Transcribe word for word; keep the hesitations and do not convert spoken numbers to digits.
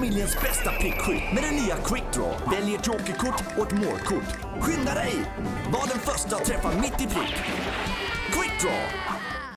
familjens bästa prickskytt med den nya Quick Draw. Välj ett jokerkort och ett målkort. Skynda dig! Var den första att träffa mitt i prick. Quick Draw!